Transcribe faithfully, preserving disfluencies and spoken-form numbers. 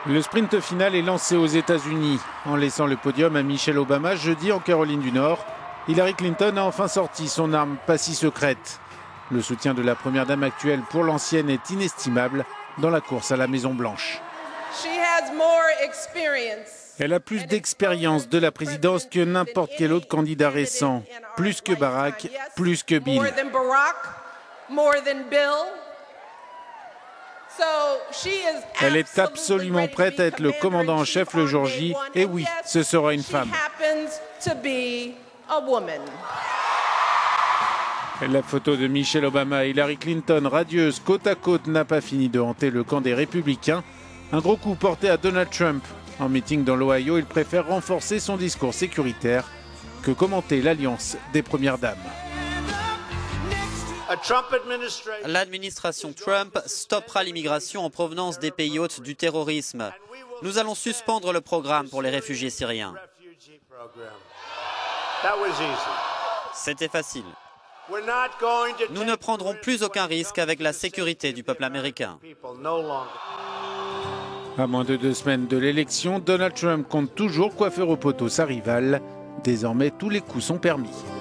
Le sprint final est lancé aux États-Unis. En laissant le podium à Michelle Obama jeudi en Caroline du Nord, Hillary Clinton a enfin sorti son arme pas si secrète. Le soutien de la première dame actuelle pour l'ancienne est inestimable dans la course à la Maison-Blanche. Elle a plus d'expérience de la présidence que n'importe quel autre candidat récent. Plus que Barack, plus que Bill. Elle est absolument prête à être le commandant en chef le jour J. Et oui, ce sera une femme. La photo de Michelle Obama et Hillary Clinton, radieuse côte à côte, n'a pas fini de hanter le camp des Républicains. Un gros coup porté à Donald Trump. En meeting dans l'Ohio, il préfère renforcer son discours sécuritaire que commenter l'alliance des premières dames. L'administration Trump stoppera l'immigration en provenance des pays hôtes du terrorisme. Nous allons suspendre le programme pour les réfugiés syriens. C'était facile. Nous ne prendrons plus aucun risque avec la sécurité du peuple américain. À moins de deux semaines de l'élection, Donald Trump compte toujours coiffer au poteau sa rivale. Désormais, tous les coups sont permis.